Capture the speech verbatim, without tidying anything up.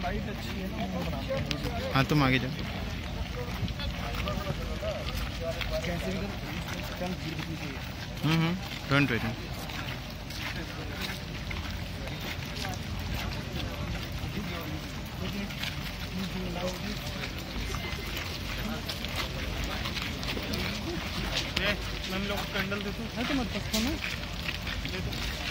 हाँ तुम आगे जाओ। Hmm hmm don't wait. Ma'am लोग कैंडल दे दो है तुम्हारे पास?